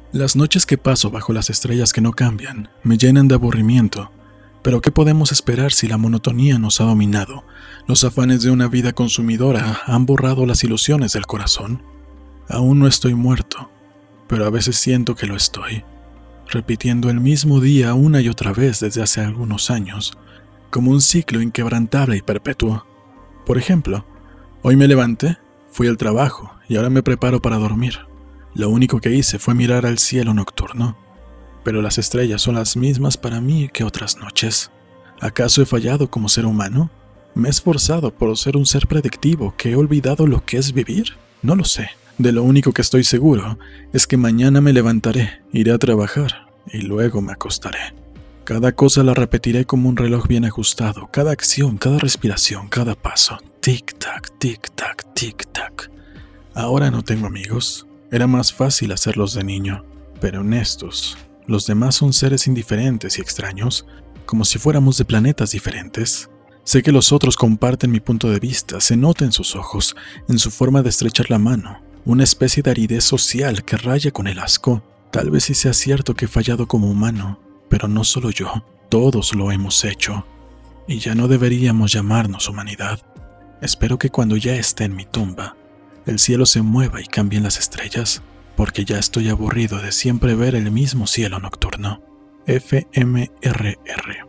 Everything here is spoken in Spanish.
Las noches que paso bajo las estrellas que no cambian me llenan de aburrimiento, pero ¿qué podemos esperar si la monotonía nos ha dominado? Los afanes de una vida consumidora han borrado las ilusiones del corazón. Aún no estoy muerto, pero a veces siento que lo estoy, repitiendo el mismo día una y otra vez desde hace algunos años, como un ciclo inquebrantable y perpetuo. Por ejemplo, hoy me levanté, fui al trabajo y ahora me preparo para dormir. Lo único que hice fue mirar al cielo nocturno, pero las estrellas son las mismas para mí que otras noches. ¿Acaso he fallado como ser humano? ¿Me he esforzado por ser un ser predictivo que he olvidado lo que es vivir? No lo sé. De lo único que estoy seguro es que mañana me levantaré, iré a trabajar y luego me acostaré. Cada cosa la repetiré como un reloj bien ajustado, cada acción, cada respiración, cada paso. Tic-tac, tic-tac, tic-tac. Ahora no tengo amigos. Era más fácil hacerlos de niño, pero honestos. Los demás son seres indiferentes y extraños, como si fuéramos de planetas diferentes. Sé que los otros comparten mi punto de vista, se nota en sus ojos, en su forma de estrechar la mano, una especie de aridez social que raya con el asco. Tal vez sí sea cierto que he fallado como humano, pero no solo yo, todos lo hemos hecho. Y ya no deberíamos llamarnos humanidad. Espero que cuando ya esté en mi tumba, el cielo se mueva y cambien las estrellas, porque ya estoy aburrido de siempre ver el mismo cielo nocturno. FMRR